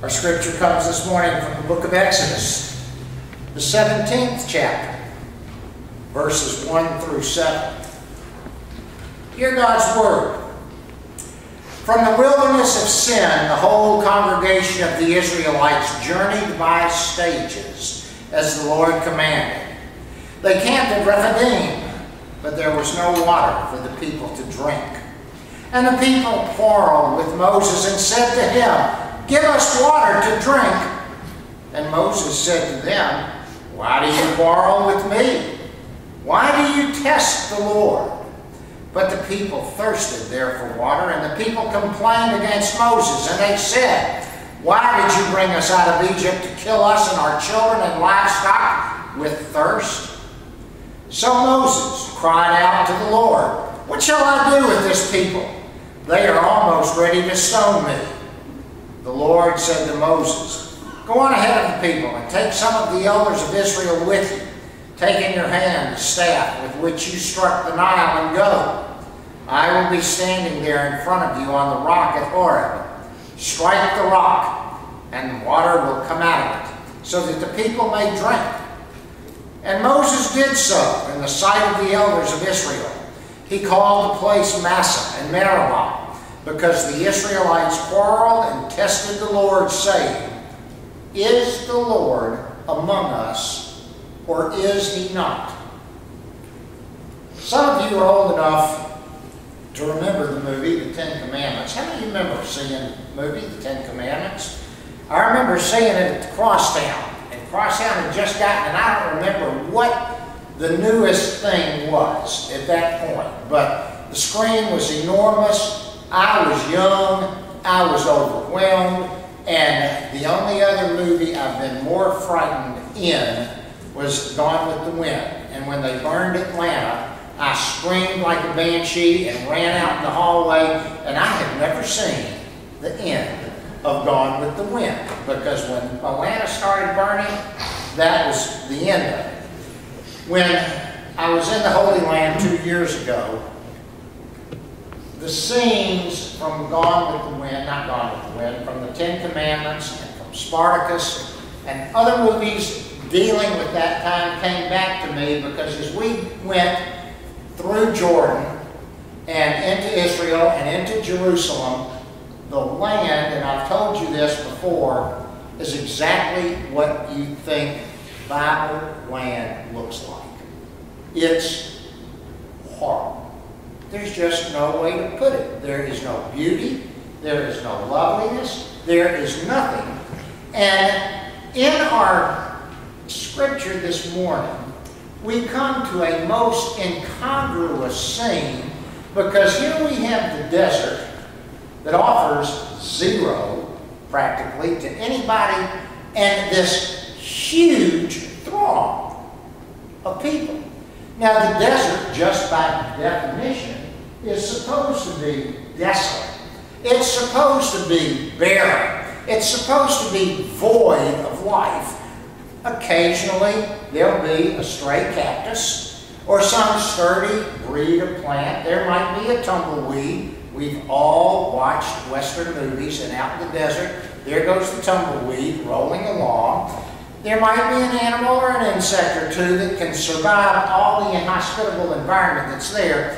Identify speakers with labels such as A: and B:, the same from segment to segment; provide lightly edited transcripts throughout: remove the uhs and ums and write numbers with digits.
A: Our scripture comes this morning from the book of Exodus, the 17th chapter, verses 1 through 7. Hear God's word. From the wilderness of Sin, the whole congregation of the Israelites journeyed by stages, as the Lord commanded. They camped at Rephidim, but there was no water for the people to drink. And the people quarreled with Moses and said to him, "Give us water to drink." And Moses said to them, "Why do you quarrel with me? Why do you test the Lord?" But the people thirsted there for water, and the people complained against Moses. And they said, "Why did you bring us out of Egypt to kill us and our children and livestock with thirst?" So Moses cried out to the Lord, "What shall I do with this people? They are almost ready to stone me." The Lord said to Moses, "Go on ahead of the people and take some of the elders of Israel with you. Take in your hand the staff with which you struck the Nile and go. I will be standing there in front of you on the rock at Horeb. Strike the rock, and the water will come out of it, so that the people may drink." And Moses did so in the sight of the elders of Israel. He called the place Massah and Meribah, because the Israelites quarreled and tested the Lord, saying, "Is the Lord among us, or is he not?" Some of you are old enough to remember the movie, The Ten Commandments. How many of you remember seeing the movie, The Ten Commandments? I remember seeing it at the Crosstown. And Crosstown had just gotten, and I don't remember what the newest thing was at that point, but the screen was enormous. I was young, I was overwhelmed, and the only other movie I've been more frightened in was Gone with the Wind. And when they burned Atlanta, I screamed like a banshee and ran out in the hallway, and I have never seen the end of Gone with the Wind, because when Atlanta started burning, that was the end of it. When I was in the Holy Land 2 years ago, the scenes from Gone with the Wind, not Gone with the Wind, from the Ten Commandments and from Spartacus and other movies dealing with that time came back to me, because as we went through Jordan and into Israel and into Jerusalem, the land, and I've told you this before, is exactly what you think Bible land looks like. It's horrible. There's just no way to put it. There is no beauty. There is no loveliness. There is nothing. And in our scripture this morning, we come to a most incongruous scene, because here we have the desert that offers zero, practically, to anybody, and this huge throng of people. Now, the desert, just by definition, is supposed to be desolate. It's supposed to be barren. It's supposed to be void of life. Occasionally, there'll be a stray cactus or some sturdy breed of plant. There might be a tumbleweed. We've all watched Western movies, and out in the desert, there goes the tumbleweed rolling along. There might be an animal or an insect or two that can survive all the inhospitable environment that's there,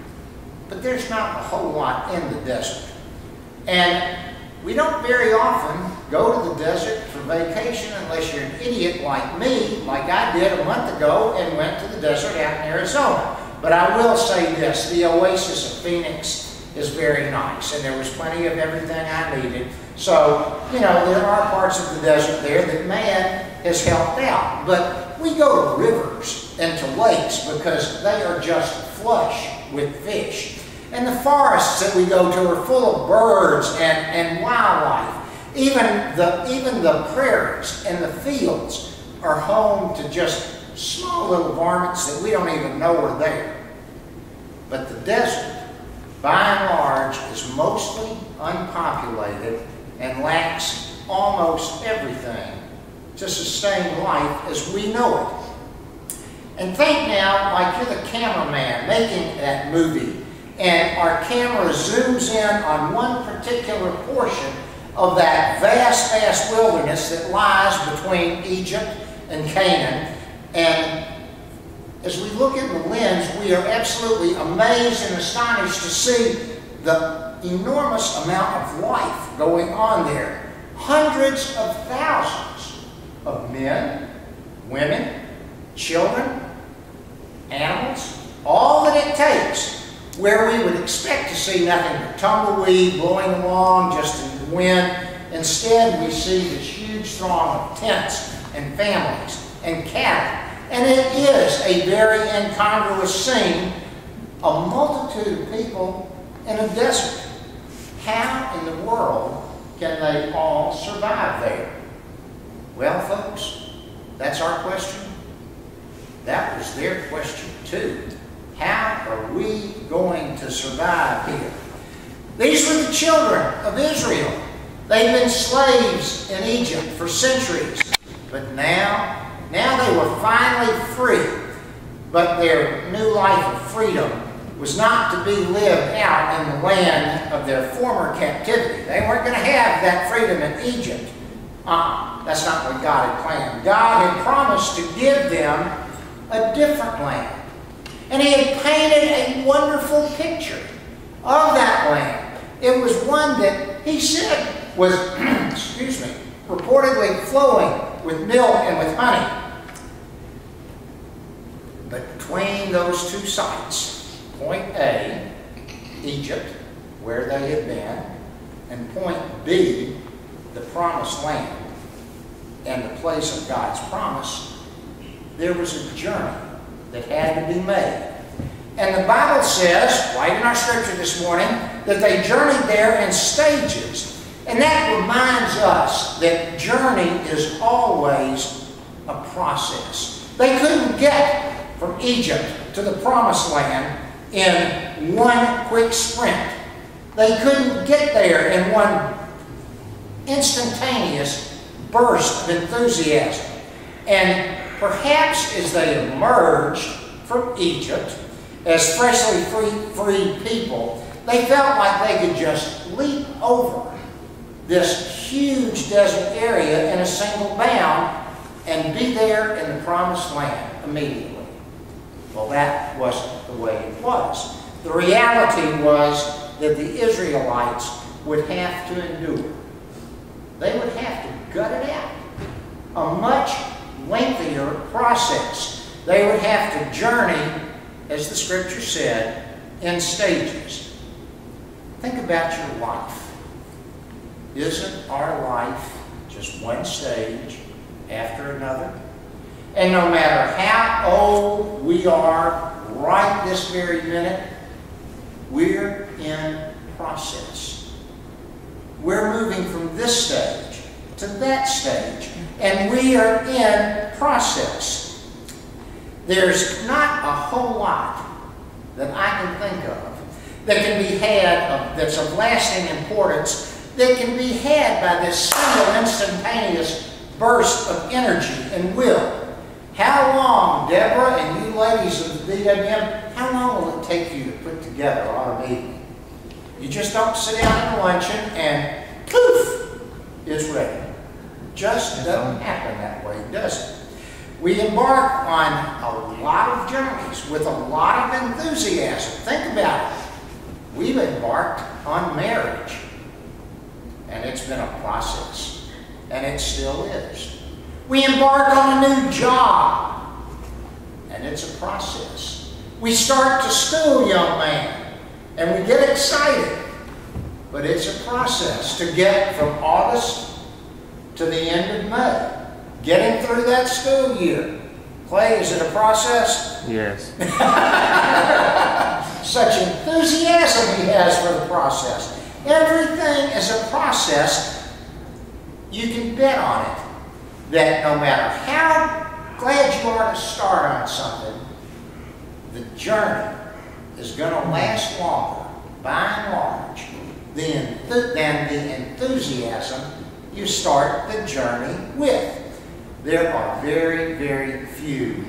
A: but there's not a whole lot in the desert. And we don't very often go to the desert for vacation unless you're an idiot like me, like I did a month ago, and went to the desert out in Arizona. But I will say this, the Oasis of Phoenix is very nice, and there was plenty of everything I needed. So, you know, there are parts of the desert there that man has helped out. But we go to rivers and to lakes because they are just flush with fish. And the forests that we go to are full of birds and wildlife. Even the prairies and the fields are home to just small little varmints that we don't even know are there. But the desert, by and large, is mostly unpopulated and lacks almost everything to sustain life as we know it. And think now like you're the cameraman making that movie, and our camera zooms in on one particular portion of that vast, vast wilderness that lies between Egypt and Canaan. And as we look at the lens, we are absolutely amazed and astonished to see the enormous amount of life going on there. Hundreds of thousands of men, women, children, animals, all that it takes, where we would expect to see nothing but tumbleweed blowing along just in the wind. Instead, we see this huge throng of tents and families and cattle. And it is a very incongruous scene, a multitude of people in a desert. How in the world can they all survive there? Well, folks, that's our question. That was their question too. How are we going to survive here? These were the children of Israel. They've been slaves in Egypt for centuries. But now they were finally free. But their new life of freedom was not to be lived out in the land of their former captivity. They weren't going to have that freedom in Egypt. That's not what God had planned. God had promised to give them a different land. And He had painted a wonderful picture of that land. It was one that He said was, excuse me, reportedly flowing with milk and with honey. But between those two sites, point A, Egypt, where they had been, and point B, the promised land, and the place of God's promise, there was a journey that had to be made. And the Bible says, right in our scripture this morning, that they journeyed there in stages. And that reminds us that journey is always a process. They couldn't get from Egypt to the promised land in one quick sprint. They couldn't get there in one instantaneous burst of enthusiasm. And perhaps as they emerged from Egypt as freshly freed people, they felt like they could just leap over this huge desert area in a single bound and be there in the promised land immediately. Well, that wasn't the way it was. The reality was that the Israelites would have to endure. They would have to gut it out. A much lengthier process. They would have to journey, as the scripture said, in stages. Think about your life. Isn't our life just one stage after another? And no matter how old we are right this very minute, we're in process. We're moving from this stage to that stage, and we are in process. There's not a whole lot that I can think of that can be had, that's of lasting importance, that can be had by this single instantaneous burst of energy and will. How long, Deborah and you ladies of the DWM, how long will it take you to put together autumn evening? You just don't sit down at a luncheon and poof, it's ready. Just doesn't happen that way, does it? We embark on a lot of journeys with a lot of enthusiasm. Think about it. We've embarked on marriage, and it's been a process, and it still is. We embark on a new job, and it's a process. We start to school, young man, and we get excited, but it's a process to get from August to the end of May. Getting through that school year. Clay, is it a process?
B: Yes.
A: Such enthusiasm he has for the process. Everything is a process. You can bet on it that no matter how glad you are to start on something, the journey is going to last longer, by and large, than the enthusiasm you start the journey with. There are very, very few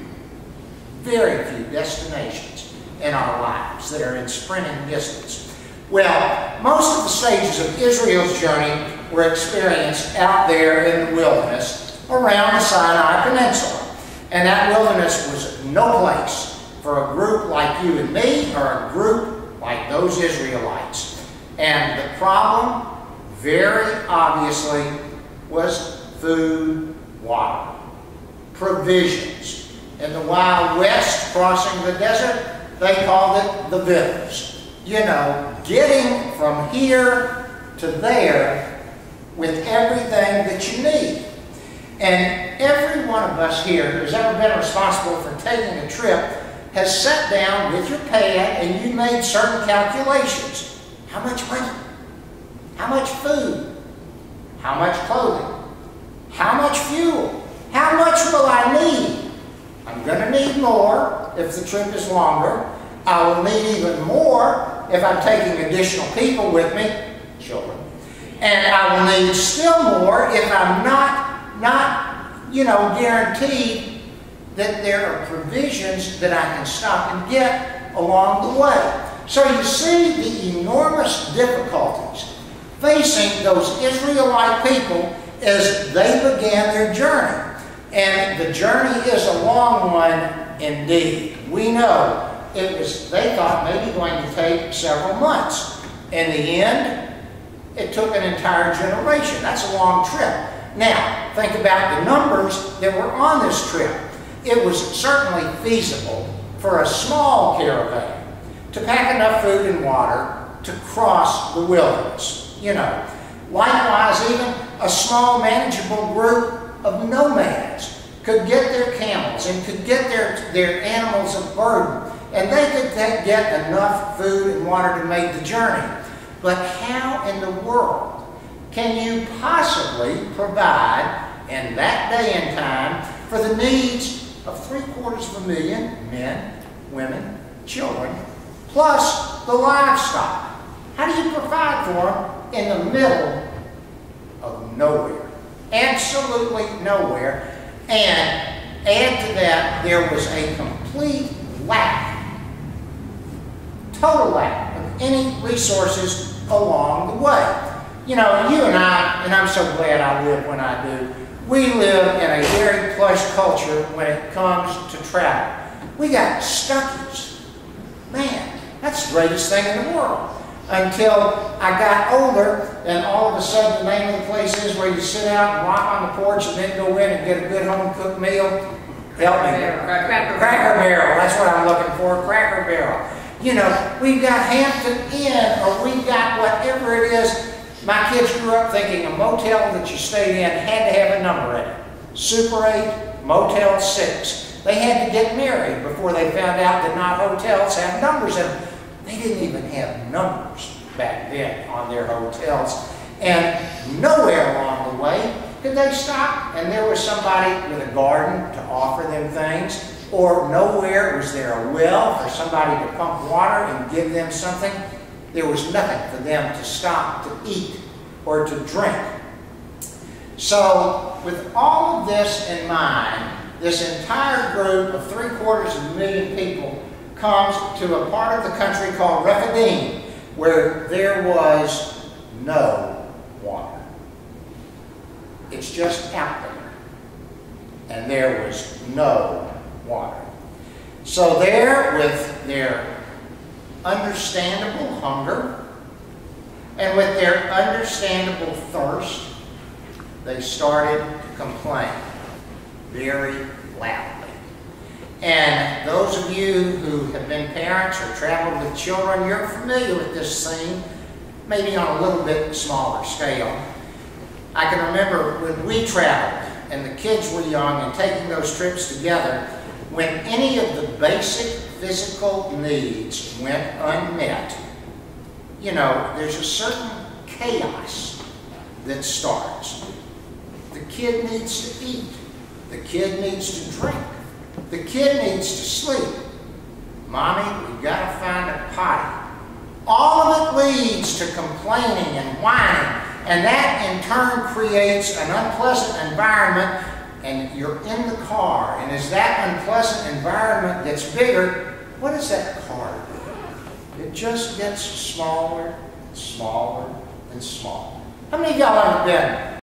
A: destinations in our lives that are in sprinting distance. Well, most of the stages of Israel's journey were experienced out there in the wilderness around the Sinai Peninsula. And that wilderness was no place for a group like you and me or a group like those Israelites. And the problem, very obviously, was food, water, provisions. In the Wild West, crossing the desert, they called it the Vittles. You know, getting from here to there with everything that you need. And every one of us here who's ever been responsible for taking a trip has sat down with your pad and you made certain calculations. How much money? How much food? How much clothing? How much fuel? How much will I need? I'm going to need more if the trip is longer. I will need even more if I'm taking additional people with me, children. And I will need still more if I'm not guaranteed that there are provisions that I can stop and get along the way. So you see the enormous difficulties facing those Israelite people as they began their journey. And the journey is a long one indeed. We know it was, they thought, maybe going to take several months. In the end, it took an entire generation. That's a long trip. Now, think about the numbers that were on this trip. It was certainly feasible for a small caravan to pack enough food and water to cross the wilderness. You know, likewise, even a small manageable group of nomads could get their camels and could get their animals of burden, and they could get enough food and water to make the journey. But how in the world can you possibly provide in that day and time for the needs of 750,000 men, women, children, plus the livestock? How do you provide for them in the middle of nowhere? Absolutely nowhere. And add to that, there was a complete lack, total lack of any resources along the way. You know, you and I, and I'm so glad I live when I do, we live in a very plush culture when it comes to travel. We got Stuckey's. Man, that's the greatest thing in the world. Until I got older, and all of a sudden the name of the place is where you sit out and rock on the porch and then go in and get a good home-cooked meal. Help me. Cracker Barrel. That's what I'm looking for, Cracker Barrel. You know, we've got Hampton Inn, or we've got whatever it is. My kids grew up thinking a motel that you stayed in had to have a number in it. Super 8, Motel 6. They had to get married before they found out that not hotels have numbers in them. They didn't even have numbers back then on their hotels. And nowhere along the way did they stop and there was somebody with a garden to offer them things, or nowhere was there a well for somebody to pump water and give them something. There was nothing for them to stop to eat or to drink. So with all of this in mind, this entire group of 750,000 people comes to a part of the country called Rephidim, where there was no water. It's just out there. And there was no water. So there, with their understandable hunger and with their understandable thirst, they started to complain very loudly. And those of you who have been parents or traveled with children, you're familiar with this scene, maybe on a little bit smaller scale. I can remember when we traveled and the kids were young and taking those trips together, when any of the basic physical needs went unmet, you know, there's a certain chaos that starts. The kid needs to eat. The kid needs to drink. The kid needs to sleep. Mommy, we've got to find a potty. All of it leads to complaining and whining, and that in turn creates an unpleasant environment, and you're in the car, and as that unpleasant environment gets bigger, what does that car do? It just gets smaller, and smaller, and smaller. How many of y'all ever been